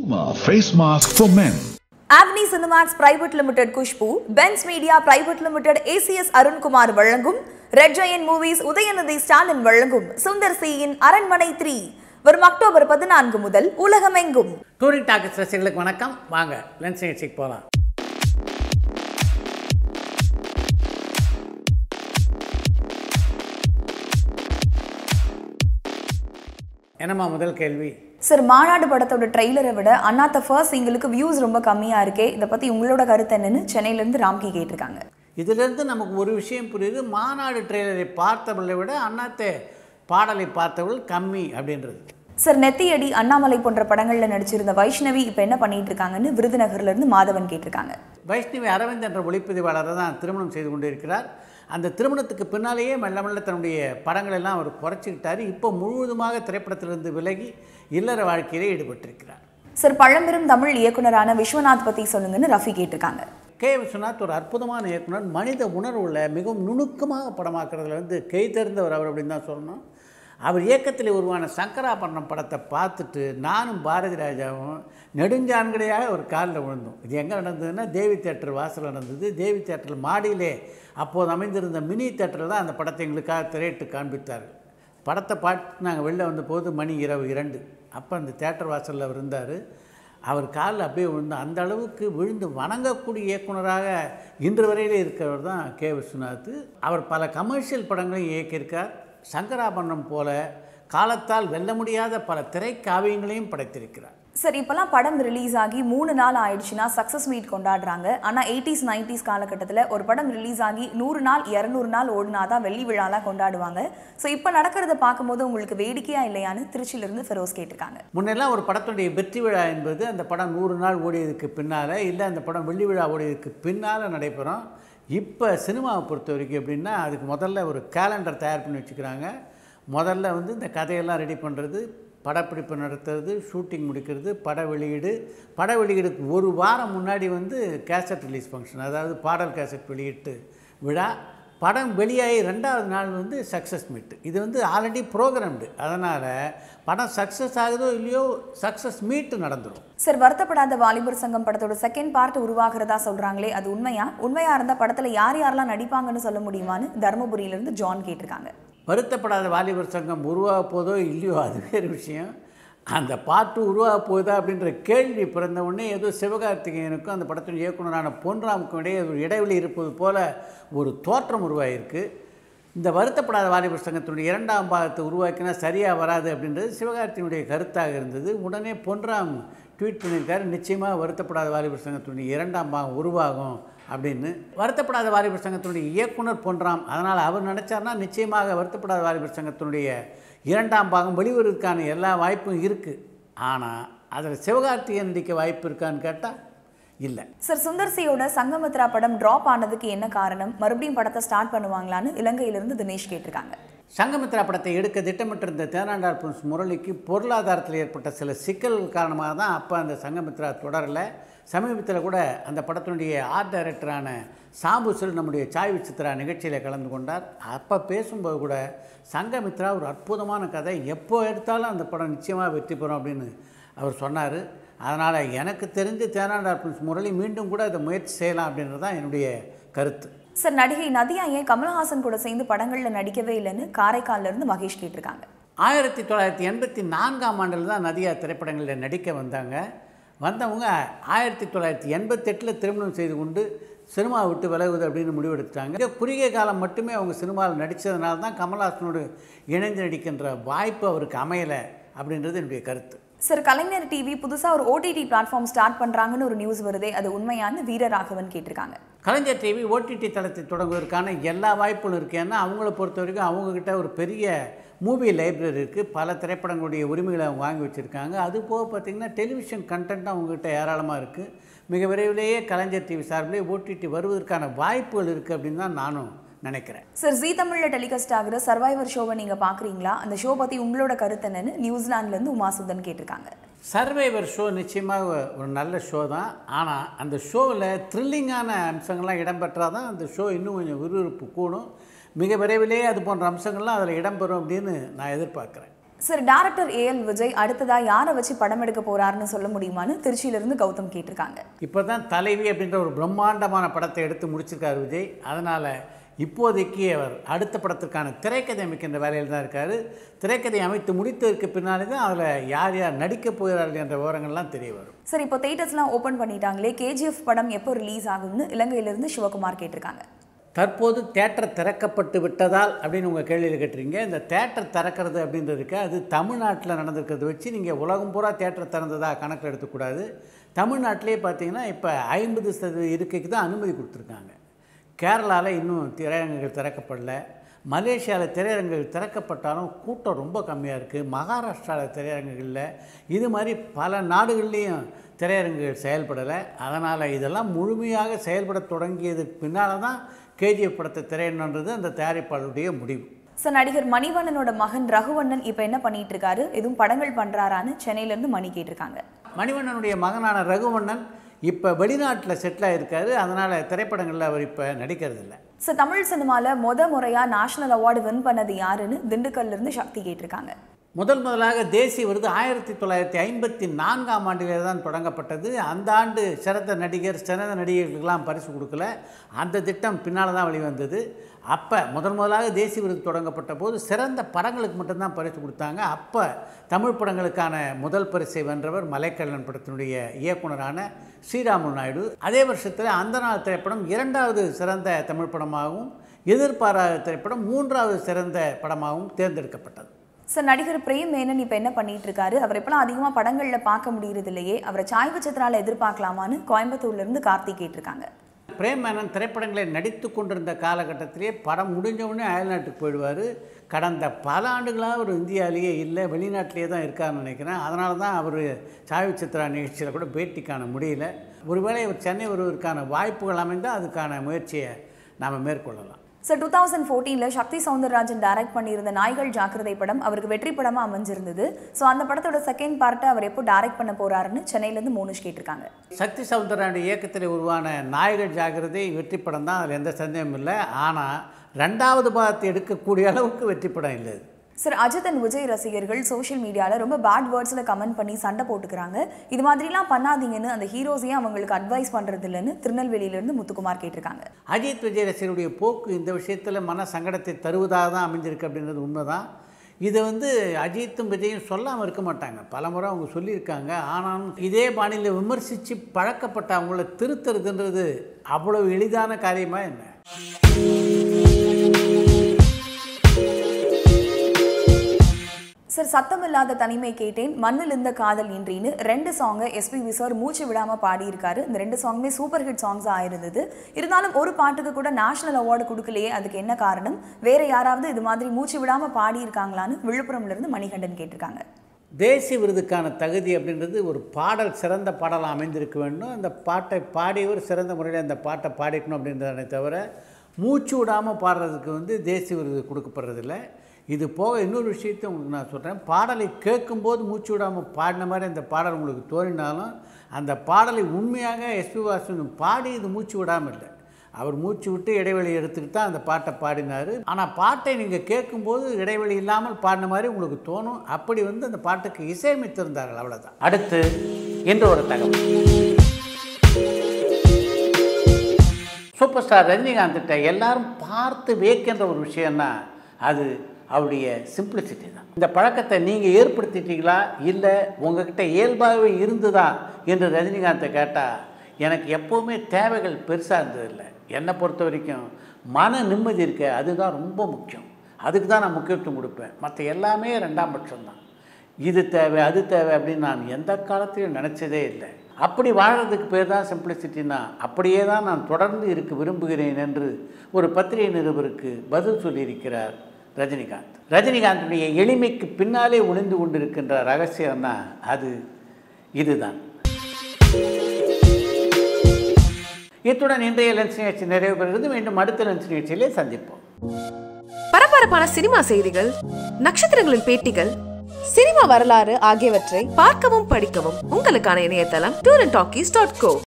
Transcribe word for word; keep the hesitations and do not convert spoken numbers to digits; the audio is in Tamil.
Sigma face mask for men. Avni Cinemax Private Limited Kushbu, Benz Media Private Limited A C S Arun Kumar Vallangum, Red Giant Movies Udayanadi Stalin Vallangum, Sundar Cine Aranmanai three வரும் அக்டோபர் பதினான்கு முதல் உலகமெங்கும். டூரிங் டாக்கீஸ் ரசிகர்களுக்கு வணக்கம். வாங்க லென்ஸ் நிகழ்ச்சிக்கு போகலாம். என்னம்மா முதல் கேள்வி? சார், மாநாடு படத்தோட ட்ரெய்லரை விட அண்ணாத்த ஃபர்ஸ்ட் சிங்கிளுக்கு வியூஸ் ரொம்ப கம்மியாக இருக்கே, இதை பற்றி உங்களோட கருத்து என்னன்னு சென்னையிலேருந்து ராம்கி கேட்டிருக்காங்க. இதிலேருந்து நமக்கு ஒரு விஷயம் புரியுது. மாநாடு ட்ரெய்லரை பார்த்தவர்களை விட அண்ணாத்த பாடலை பார்த்தவர்கள் கம்மி அப்படின்றது. சார், நெத்தியடி அண்ணாமலை போன்ற படங்களில் நடிச்சிருந்த வைஷ்ணவி இப்போ என்ன பண்ணிட்டு இருக்காங்கன்னு விருதுநகர்லேருந்து மாதவன் கேட்டிருக்காங்க. வைஷ்ணவி அரவிந்த் என்ற ஒளிப்பதிவாளரை தான் திருமணம் செய்து கொண்டு இருக்கிறார். அந்த திருமணத்துக்கு பின்னாலேயே மெல்ல மெல்ல தன்னுடைய படங்களெல்லாம் அவர் குறைச்சிக்கிட்டார். இப்போ முழுவதுமாக திரைப்படத்திலிருந்து விலகி இல்லற வாழ்க்கையிலே ஈடுபட்டிருக்கிறார். சார், பழம்பெரும் தமிழ் இயக்குனரான விஸ்வநாத் பற்றி சொல்லுங்கன்னு ரஃபி கேட்டிருக்காங்க. கே விஸ்வநாத் ஒரு அற்புதமான இயக்குனர். மனித உணர்வுள்ள மிகவும் நுணுக்கமாக படமாக்குறதுல வந்து கை தெரிந்தவர் அவர் அப்படின்னு தான் சொல்லணும். அவர் இயக்கத்தில் உருவான சங்கராபரணம் படத்தை பார்த்துட்டு நானும் பாரதி ராஜாவும் நெடுஞ்சான்கடையாக ஒரு காலில் விழுந்தோம். இது எங்கே நடந்ததுன்னா தேவி தேட்டர் வாசல் நடந்தது. தேவி தேட்டரில் மாடியிலே அப்போது அமைந்திருந்த மினி தேட்டரில் தான் அந்த படத்தை எங்களுக்காக திரையிட்டு காண்பித்தார்கள். படத்தை பார்த்து நாங்கள் வெளில வந்த போது மணி இரவு இரண்டு. அப்போ அந்த தேட்டர் வாசலில் அவர் இருந்தார். அவர் காலில் அப்படியே விழுந்து அந்த அளவுக்கு விழுந்து வணங்கக்கூடிய இயக்குனராக இன்று வரையிலே இருக்கிறவர் தான் கே விஸ்வநாத். அவர் பல கமர்ஷியல் படங்களையும் இயக்கியிருக்கார். சங்கராபரணம் போல காலத்தால் வெல்ல முடியாத பல திரைக்காவியங்களையும் படைத்திருக்கிறார். சார், இப்போலாம் படம் ரிலீஸ் ஆகி மூணு நாள் ஆயிடுச்சுன்னா சக்ஸஸ் மீட் கொண்டாடுறாங்க. ஆனால் எயிட்டிஸ் நைன்டிஸ் காலகட்டத்தில் ஒரு படம் ரிலீஸ் ஆகி நூறு நாள் இரநூறு நாள் ஓடினா தான் வெள்ளி விழாலாம் கொண்டாடுவாங்க. ஸோ இப்போ நடக்கிறத பார்க்கும்போது உங்களுக்கு வேடிக்கையா இல்லையான்னு திருச்சியிலிருந்து ஃபெரோஸ் கேட்டிருக்காங்க. முன்னெல்லாம் ஒரு படத்துடைய வெற்றி விழா என்பது அந்த படம் நூறு நாள் ஓடியதுக்கு பின்னால், இல்லை அந்த படம் வெள்ளி விழா ஓடியதுக்கு பின்னால் நடைபெறும். இப்போ சினிமாவை பொறுத்த வரைக்கும் எப்படின்னா, அதுக்கு முதல்ல ஒரு கேலண்டர் தயார் பண்ணி வச்சுக்கிறாங்க. முதல்ல வந்து இந்த கதையெல்லாம் ரெடி பண்ணுறது, படப்பிடிப்பு நடத்துறது, ஷூட்டிங் முடிக்கிறது, பட வெளியீடு. பட வெளியீடுக்கு ஒரு வாரம் முன்னாடி வந்து கேசட் ரிலீஸ் ஃபங்க்ஷன், அதாவது பாடல் கேசட் வெளியிட்டு விழா. படம் வெளியாகி ரெண்டாவது நாள் வந்து சக்ஸஸ் மீட்டு. இது வந்து ஆல்ரெடி ப்ரோக்ராம்டு. அதனால் படம் சக்ஸஸ் ஆகுதோ இல்லையோ சக்ஸஸ் மீட்டு நடந்துடும். சார், வருத்தப்படாத வாலிபர் சங்கம் படத்தோட செகண்ட் பார்ட் உருவாகிறதா சொல்கிறாங்களே, அது உண்மையா? உண்மையாக இருந்தால் படத்தில் யார் யாரெல்லாம் நடிப்பாங்கன்னு சொல்ல முடியுமான்னு தருமபுரியிலேருந்து ஜான் கேட்டிருக்காங்க. வருத்தப்படாத வாலிபர் சங்கம் உருவாக போதோ இல்லையோ அது வேறு விஷயம். அந்த பாட்டு உருவாக போகுதா அப்படின்ற கேள்வி பிறந்த உடனே ஏதோ சிவகார்த்திகேயனுக்கும் அந்த படத்தின் இயக்குனரான பொன்ராமுக்கும் இடையே ஒரு இடைவெளி இருப்பது போல ஒரு தோற்றம் உருவாகிருக்கு. இந்த வருத்தப்படாத வாலிபர் சங்கத்தினுடைய இரண்டாம் பாகத்தை உருவாக்கினா சரியாக வராது அப்படின்றது சிவகார்த்திகனுடைய கருத்தாக இருந்தது. உடனே பொன்ராம் ட்வீட் பண்ணியிருக்காரு, நிச்சயமாக வருத்தப்படாத வாலிபர் சங்கத்தினுடைய இரண்டாம் பாகம் உருவாகும் அப்படின்னு. வருத்தப்படாத வாலிபர் சங்கத்தினுடைய இயக்குனர் பொன்ராம், அதனால் அவர் நினச்சார்னா நிச்சயமாக வருத்தப்படாத வாலிபர் சங்கத்தினுடைய இரண்டாம் பாகம் வெளிவருவதற்கான எல்லா வாய்ப்பும் இருக்குது. ஆனால் அதில் சிவகார்த்திகேயன் நடிக்க வாய்ப்பு இருக்கான்னு கேட்டால் இல்லை. சார், சுந்தர்சியோட சங்கமித்ரா படம் ட்ராப் ஆனதுக்கு என்ன காரணம்? மறுபடியும் படத்தை ஸ்டார்ட் பண்ணுவாங்களான்னு இலங்கையிலிருந்து தினேஷ் கேட்டிருக்காங்க. சங்கமித்ரா படத்தை எடுக்க திட்டமிட்டிருந்த தேனாண்டார் பிரின்ஸ் முரளிக்கு பொருளாதாரத்தில் ஏற்பட்ட சில சிக்கல்கள் காரணமாக தான் அப்போ அந்த சங்கமித்ரா தொடரலை. சமீபத்தில் கூட அந்த படத்தினுடைய ஆர்ட் டைரக்டரான சாம்புசல் நம்முடைய சாய் விசித்ரா நிகழ்ச்சியில் கலந்து கொண்டார். அப்போ பேசும்போது கூட சங்கமித்ரா ஒரு அற்புதமான கதை, எப்போ எடுத்தாலும் அந்த படம் நிச்சயமாக வெற்றி பெறும் அப்படின்னு அவர் சொன்னார். அதனால் எனக்கு தெரிஞ்சு தேனாண்டார் பிரின்ஸ் முரளி மீண்டும் கூட அதை முயற்சி செய்யலாம் அப்படின்றது தான் என்னுடைய கருத்து. சார், நடிகை நதியா ஏன் கமல்ஹாசன் கூட சேர்ந்து படங்களில் நடிக்கவே இல்லைன்னு காரைக்காலிலிருந்து மகேஷ் கேட்டிருக்காங்க. ஆயிரத்தி தொள்ளாயிரத்தி எண்பத்தி நான்காம் ஆண்டில் தான் நதியா திரைப்படங்களில் நடிக்க வந்தாங்க. வந்தவங்க ஆயிரத்தி தொள்ளாயிரத்தி எண்பத்தெட்டில் திருமணம் செய்து கொண்டு சினிமா விட்டு விலகுது அப்படின்னு முடிவெடுத்தாங்க. மிக குறுகிய காலம் மட்டுமே அவங்க சினிமாவில் நடித்ததுனால தான் கமல்ஹாசனோடு இணைந்து நடிக்கின்ற வாய்ப்பு அவருக்கு அமையலை அப்படின்றது என்னுடைய கருத்து. சார், கலைஞர் டிவி புதுசாக ஒரு ஓடிடி பிளாட்ஃபார்ம் ஸ்டார்ட் பண்ணுறாங்கன்னு ஒரு நியூஸ் வருதே, அது உண்மையானு வீரராகவன் கேட்டிருக்காங்க. கலைஞர் டிவி ஓடிடி தளத்தை தொடங்குவதற்கான எல்லா வாய்ப்புகளும் இருக்குது. ஏன்னா அவங்கள பொறுத்த வரைக்கும் அவங்கக்கிட்ட ஒரு பெரிய மூவி லைப்ரரி இருக்குது. பல திரைப்படங்களுடைய உரிமைகளை அவங்க வாங்கி வச்சுருக்காங்க. அது போக பார்த்திங்கன்னா டெலிவிஷன் கண்டென்ட்டும் அவங்ககிட்ட ஏராளமாக இருக்குது. மிக விரைவிலேயே கலைஞர் டிவி சார்பிலே ஓடிடி வருவதற்கான வாய்ப்புகள் இருக்குது அப்படின்னு தான் நானும் நினைக்கிறேன். சார், ஜீ தமிழில் டெலிகாஸ்ட் ஆகிற சர்வைவர் ஷோவை நீங்கள் பார்க்குறீங்களா? அந்த ஷோ பற்றி உங்களோட கருத்து என்னன்னு நியூசிலாந்துலேருந்து உமாசுதன் கேட்டிருக்காங்க. சர்வைவர் ஷோ நிச்சயமாக ஒரு நல்ல ஷோ தான். ஆனால் அந்த ஷோவில் த்ரில்லிங்கான அம்சங்கள்லாம் இடம்பெற்றால் தான் அந்த ஷோ இன்னும் கொஞ்சம் விறுவிறுப்பு கூடும். மிக விரைவிலேயே அது போன்ற அம்சங்கள்லாம் அதில் இடம்பெறும் அப்படின்னு நான் எதிர்பார்க்குறேன். சார், டைரக்டர் ஏஎல் விஜய் அடுத்ததா யாரை வச்சு படம் எடுக்க போறாருன்னு சொல்ல முடியுமான்னு திருச்சியிலிருந்து கௌதம் கேட்டிருக்காங்க. இப்போ தான் தலைவி அப்படின்ற ஒரு பிரம்மாண்டமான படத்தை எடுத்து முடிச்சிருக்காரு விஜய். அதனால் இப்போதைக்கு அவர் அடுத்த படத்திற்கான திரைக்கதை அமைக்கின்ற வேலையில் தான் இருக்கார். திரைக்கதை அமைத்து முடித்ததற்கு பின்னாலே தான் அதில் யார் யார் நடிக்க போகிறார்கள் என்ற விவரங்கள்லாம் தெரிய வரும். சார், இப்போ தியேட்டர்ஸ்லாம் ஓப்பன் பண்ணிட்டாங்களே, கேஜிஎஃப் படம் எப்போ ரிலீஸ் ஆகும்னு இலங்கையிலிருந்து சிவகுமார் கேட்டிருக்காங்க. தற்போது தேட்டர் திறக்கப்பட்டு விட்டதால் அப்படின்னு உங்கள் கேள்வியில் கேட்டுறீங்க. இந்த தேட்டர் திறக்கிறது அப்படின்றதுக்கு அது தமிழ்நாட்டில் நடந்திருக்கிறத வச்சு நீங்கள் உலகம் பூரா தேட்டர் திறந்ததா கணக்கில் எடுத்துக்கூடாது. தமிழ்நாட்டிலே பார்த்தீங்கன்னா இப்போ ஐம்பது சதவீத இருக்கைக்கு தான் அனுமதி கொடுத்துருக்காங்க. கேரளாவில் இன்னும் திரையரங்குகள் திறக்கப்படல. மலேசியாவில் திரையரங்குகள் திறக்கப்பட்டாலும் கூட்டம் ரொம்ப கம்மியாக இருக்குது. மகாராஷ்டிராவில் திரையரங்குகளில் இது மாதிரி பல நாடுகள்லேயும் திரையரங்குகள் செயல்படலை. அதனால் இதெல்லாம் முழுமையாக செயல்பட தொடங்கியதுக்கு பின்னால் தான் கேஜிஎஃப் படத்தை திரையிடணுன்றது அந்த தயாரிப்பாளருடைய முடிவு. சார், நடிகர் மணிவண்ணனோட மகன் ரகுவண்ணன் இப்போ என்ன பண்ணிட்டு இருக்காரு, எதுவும் படங்கள் பண்ணுறாரான்னு சென்னையிலேருந்து மணி கேட்டிருக்காங்க. மணிவண்ணனுடைய மகனான ரகுவண்ணன் இப்போ வெளிநாட்டில் செட்டில் ஆகிருக்காரு. அதனால் திரைப்படங்களில் அவர் இப்போ நடிக்கிறது இல்லை. சார், தமிழ் சினிமாவில் முத முறையாக நேஷனல் அவார்டு வின் பண்ணது யாருன்னு திண்டுக்கல்லிருந்து சக்தி கேட்டிருக்காங்க. முதல் முதலாக தேசிய விருது ஆயிரத்தி தொள்ளாயிரத்தி ஐம்பத்தி நான்காம் ஆண்டிலே தான் தொடங்கப்பட்டது. அந்த ஆண்டு சிறந்த நடிகர் சிறந்த நடிகர்களுக்கெல்லாம் பரிசு கொடுக்கல. அந்த திட்டம் பின்னால் தான் வெளிவந்தது. அப்போ முதல் முதலாக தேசிய விருது தொடங்கப்பட்ட போது சிறந்த படங்களுக்கு மட்டும்தான் பரிசு கொடுத்தாங்க. அப்போ தமிழ் படங்களுக்கான முதல் பரிசை வென்றவர் மலைக்கல்லன் படத்தினுடைய இயக்குனரான ஸ்ரீராமுலு நாயுடு. அதே வருஷத்தில் அந்த நாள் திரைப்படம் இரண்டாவது சிறந்த தமிழ் படமாகவும், எதிர்பாராத திரைப்படம் மூன்றாவது சிறந்த படமாகவும் தேர்ந்தெடுக்கப்பட்டது. சார், நடிகர் பிரேம் மேனன் இப்போ என்ன பண்ணிட்டு இருக்காரு, அவர் எப்பெல்லாம் அதிகமாக படங்களில் பார்க்க முடியறது இல்லையே, அவரை சாய்வு சித்திரால எதிர்பார்க்கலாமான்னு கோயம்புத்தூர்லேருந்து கார்த்திக் கேட்டிருக்காங்க. பிரேம் மேனன் திரைப்படங்களை நடித்து கொண்டிருந்த காலகட்டத்திலே படம் முடிஞ்சவுடனே அயல்நாட்டுக்கு போயிடுவார். கடந்த பல ஆண்டுகளாக அவர் இந்தியாவிலேயே இல்லை, வெளிநாட்டிலே தான் இருக்காருன்னு நினைக்கிறேன். அதனால தான் அவர் சாய்வு சித்ரா நிகழ்ச்சியில் கூட பேட்டி காண முடியல. ஒருவேளை அவர் சென்னை வருவதற்கான வாய்ப்புகள் அமைந்தால் அதுக்கான முயற்சியை நாம் மேற்கொள்ளலாம். சார், டூ தௌசண்ட் ஃபோர்டீனில் சக்தி சௌந்தரராஜன் டைரக்ட் பண்ணியிருந்த நாய்கள் ஜாக்கிரதை படம் அவருக்கு வெற்றி படமாக அமைஞ்சிருந்தது. ஸோ அந்த படத்தோட செகண்ட் பார்ட்டை அவர் எப்போ டைரக்ட் பண்ண போகிறாருன்னு சென்னையிலேருந்து மோனிஷ் கேட்டிருக்காங்க. சக்தி சௌந்தரராஜன் இயக்கத்தில் உருவான நாய்கள் ஜாக்கிரதை வெற்றி படம் தான், அதில் எந்த சந்தேகமும் இல்லை. ஆனால் ரெண்டாவது பாகத்தை எடுக்கக்கூடிய அளவுக்கு வெற்றி படம் இல்லை. சார், அஜித் அண்ட் விஜய் ரசிகர்கள் சோஷியல் மீடியாவில் ரொம்ப பேட் வேர்ட்ஸில் கமெண்ட் பண்ணி சண்டை போட்டுக்கிறாங்க. இது மாதிரிலாம் பண்ணாதீங்கன்னு அந்த ஹீரோஸையே அவங்களுக்கு அட்வைஸ் பண்ணுறது இல்லைன்னு திருநெல்வேலியிலேருந்து முத்துக்குமார் கேட்டிருக்காங்க. அஜித் விஜய் ரசிகருடைய போக்கு இந்த விஷயத்தில் மன சங்கடத்தை தருவதாக தான் அமைஞ்சிருக்கு அப்படின்றது உண்மைதான். இதை வந்து அஜித்தும் விஜயும் சொல்லாமல் இருக்க மாட்டாங்க. பல முறை அவங்க சொல்லியிருக்காங்க. ஆனாலும் இதே பாணியில் விமர்சித்து பழக்கப்பட்ட அவங்கள திருத்துறதுன்றது அவ்வளோ எளிதான காரியமாக என்ன? சார், சத்தமில்லாத தனிமை கேட்டேன், மண்ணில் இருந்த காதல் இன்றின்னு ரெண்டு சாங்கை எஸ்பிபி சார் மூச்சு விடாமல் பாடியிருக்காரு. இந்த ரெண்டு சாங்குமே சூப்பர் ஹிட் சாங்ஸாக ஆயிருந்தது. இருந்தாலும் ஒரு பாட்டுக்கு கூட நேஷனல் அவார்டு கொடுக்கலையே, அதுக்கு என்ன காரணம்? வேற யாராவது இது மாதிரி மூச்சு விடாமல் பாடியிருக்காங்களான்னு விழுப்புரம்லேருந்து மணிகண்டன் கேட்டிருக்காங்க. தேசிய விருதுக்கான தகுதி அப்படின்றது ஒரு பாடல் சிறந்த பாடலாக அமைந்திருக்க வேண்டும். அந்த பாட்டை பாடியவர் சிறந்த முறையில் அந்த பாட்டை பாடிக்கணும் அப்படின்றதை தவிர மூச்சு விடாமல் பாடுறதுக்கு வந்து தேசிய விருது கொடுக்கப்படுறதில்லை. இது போக இன்னொரு விஷயத்தை உங்களுக்கு நான் சொல்கிறேன். பாடலை கேட்கும்போது மூச்சு விடாமல் பாடின மாதிரி அந்த பாடல் உங்களுக்கு தோன்றினாலும் அந்த பாடலை உண்மையாக எஸ்பி வாசன் பாடி இது மூச்சு விடாமல் இல்லை. அவர் மூச்சு விட்டு இடைவெளி எடுத்துக்கிட்டு தான் அந்த பாட்டை பாடினார். ஆனால் பாட்டை நீங்கள் கேட்கும்போது இடைவெளி இல்லாமல் பாடின மாதிரி உங்களுக்கு தோணும். அப்படி வந்து அந்த பாட்டுக்கு இசையமைத்திருந்தார்கள், அவ்வளோதான். அடுத்து என்ற ஒரு தகவல், சூப்பர் ஸ்டார் ரஜினிகாந்த்கிட்ட எல்லாரும் பார்த்து வியக்கின்ற ஒரு விஷயம்னா அது அவருடைய சிம்பிளிசிட்டி தான். இந்த பழக்கத்தை நீங்கள் ஏற்படுத்திட்டீங்களா இல்லை உங்ககிட்ட இயல்பாகவே இருந்துதா என்று ரஜினிகாந்தை கேட்டால் எனக்கு எப்போவுமே தேவைகள் பெருசாக இருந்ததில்லை. என்னை பொறுத்த வரைக்கும் மன நிம்மதி இருக்க அதுதான் ரொம்ப முக்கியம். அதுக்கு தான் நான் முக்கியத்துவம் கொடுப்பேன். மற்ற எல்லாமே ரெண்டாம் பட்சம்தான். இது தேவை அது தேவை அப்படின்னு நான் எந்த காலத்திலையும் நினச்சதே இல்லை. அப்படி வாழறதுக்கு பேர் தான் சிம்பிளிசிட்டினா அப்படியே தான் நான் தொடர்ந்து இருக்க விரும்புகிறேன் என்று ஒரு பத்திரிகை நிருபருக்கு பதில் சொல்லியிருக்கிறார் ரஜினிகாந்த். ரஜினிகாந்துடைய எளிமைக்கு பின்னாலே ஒளிந்து கொண்டிருக்கின்ற ரகசியம்னா அது இதுதான். இத்துடன் இன்றைய லென்ஸ் நிகழ்ச்சி நிறைவு பெறுகிறது. மீண்டும் அடுத்த லென்ஸ் நிகழ்ச்சியிலே சந்திப்போம். பரபரப்பான சினிமா செய்திகள், நட்சத்திரங்களின் பேட்டிகள், சினிமா வரலாறு ஆகியவற்றை பார்க்கவும் படிக்கவும் உங்களுக்கான இணையதளம் tour and talkies dot go.